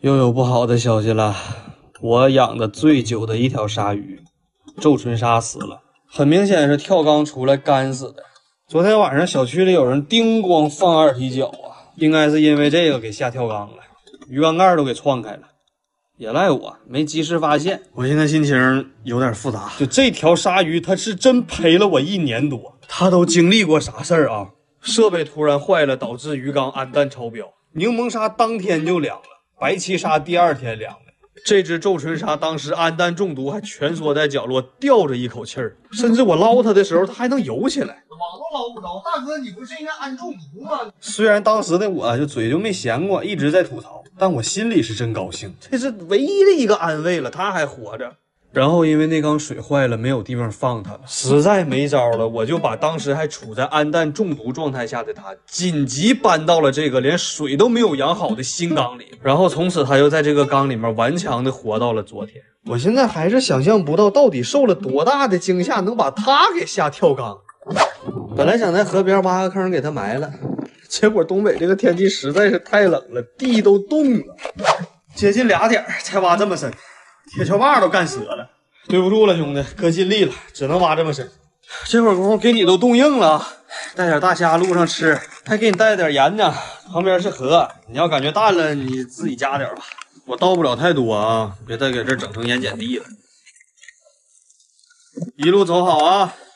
又有不好的消息了，我养的最久的一条鲨鱼，皱唇鲨死了，很明显是跳缸出来干死的。昨天晚上小区里有人叮咣放二踢脚啊，应该是因为这个给吓跳缸了，鱼缸盖都给撞开了。也赖我没及时发现，我现在心情有点复杂。就这条鲨鱼，它是真陪了我1年多，它都经历过啥事儿啊？设备突然坏了，导致鱼缸氨氮超标，柠檬鲨当天就凉了，白鳍鲨第2天凉了。这只皱唇鲨当时氨氮中毒，还蜷缩在角落吊着一口气儿，甚至我捞它的时候，它还能游起来。 网都捞不着，大哥，你不是应该氨中毒吗？ 虽然当时的我就嘴就没闲过，一直在吐槽，但我心里是真高兴，这是唯一的一个安慰了，它还活着。然后因为那缸水坏了，没有地方放它了，实在没招了，我就把当时还处在氨氮中毒状态下的它紧急搬到了这个连水都没有养好的新缸里，然后从此它又在这个缸里面顽强的活到了昨天。我现在还是想象不到到底受了多大的惊吓，能把它给吓跳缸。本来想在河边挖个坑给它埋了，结果东北这个天气实在是太冷了，地都冻了。接近2点才挖这么深，铁锹把都干折了。对不住了，兄弟，哥尽力了，只能挖这么深。这会儿功夫给你都冻硬了，带点大虾路上吃，还给你带点盐呢。旁边是河，你要感觉淡了，你自己加点吧。我倒不了太多啊，别再给这整成盐碱地了。一路走好啊！